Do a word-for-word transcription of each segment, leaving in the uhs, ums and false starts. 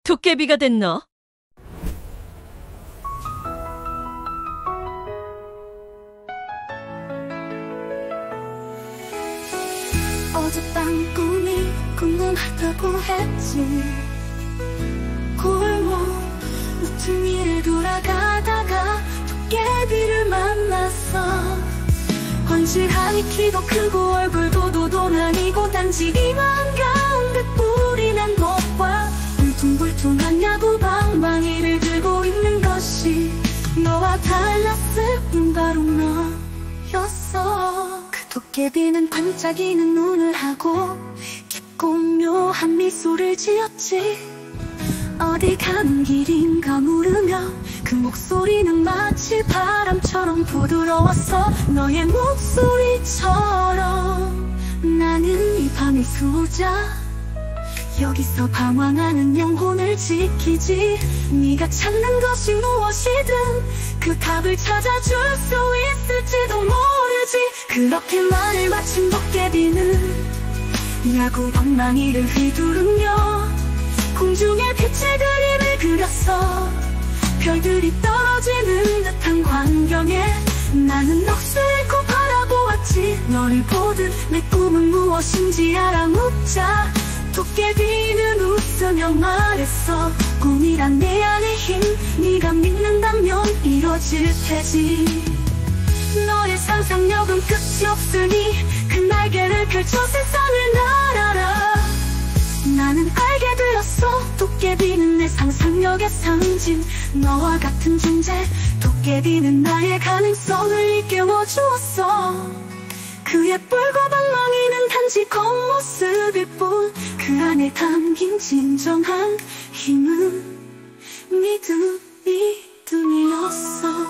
도깨비가 된 너. 어젯밤 꿈이 궁금하다고 했지. 골목 무퉁이를 돌아가다가 도깨비를 만났어. 헌실하니 키도 크고 얼굴도 도도나니고 단지 이만 가운데 뿔이 난 것과 울퉁불퉁한 야구 방망이를 들고 있는 것이 너와 달랐을 뿐 바로 너였어. 그 도깨비는 반짝이는 눈을 하고 깊고 묘한 미소를 지었지. 어디 가는 길인가 물으며 그 목소리는 마치 바람처럼 부드러웠어. 너의 목소리처럼. 나는 이 밤의 수호자, 여기서 방황하는 영혼을 지키지. 네가 찾는 것이 무엇이든 그 답을 찾아줄 수 있을지도 모르지. 그렇게 말을 마친 도깨비는 야구 방망이를 휘두르며 공중에 빛의 그림을 그렸어. 별들이 떨어지는 듯한 광경에 나는 넋을 잃고 바라보았지. 너를 보듯 내 꿈은 무엇인지 알아묻자 도깨비는 웃으며 말했어. 꿈이란 내 안의 힘, 네가 믿는다면 이뤄질 테지. 너의 상상력은 끝이 없으니 그 날개를 펼쳐 세상을 날아라. 나는 알게 되었어. 도깨비는 내 상상력의 상징, 너와 같은 존재. 도깨비는 나의 가능성을 일깨워 주었어. 그의 뿔과 방망이는 단지 겉모습일 뿐 그 안에 담긴 진정한 힘은 믿음, 믿음이었어.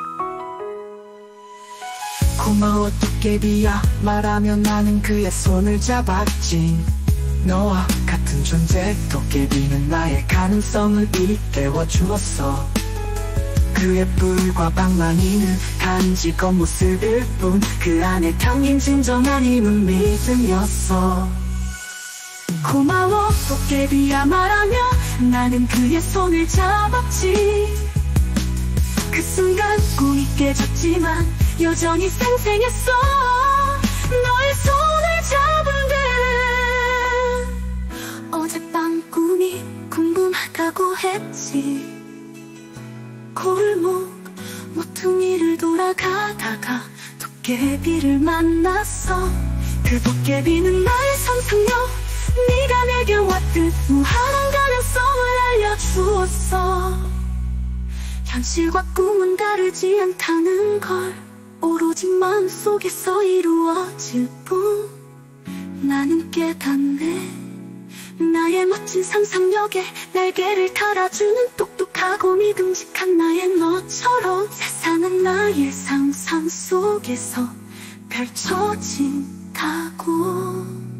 고마워 도깨비야 말하며 나는 그의 손을 잡았지. 너와 같은 존재. 도깨비는 나의 가능성을 일깨워 주었어. 그의 뿔과 방망이는 단지 겉모습일 뿐 그 안에 담긴 진정한 힘은 믿음이었어. 고마워 도깨비야 말하며 나는 그의 손을 잡았지. 그 순간 꿈이 깨졌지만 여전히 생생했어. 너의 손을 잡은 데 어젯밤 꿈이 궁금하다고 했지. 골목 모퉁이를 돌아가다가 도깨비를 만났어. 그 도깨비는 나의 상상력, 네가 내게 왔듯 무한한 가능성을 알려주었어. 현실과 꿈은 다르지 않다는 걸 오로지 마음속에서 이루어질 뿐 나는 깨닫네. 나의 멋진 상상력에 날개를 달아주는 똑똑하고 믿음직한 나의 너처럼 세상은 나의 상상 속에서 펼쳐진다고.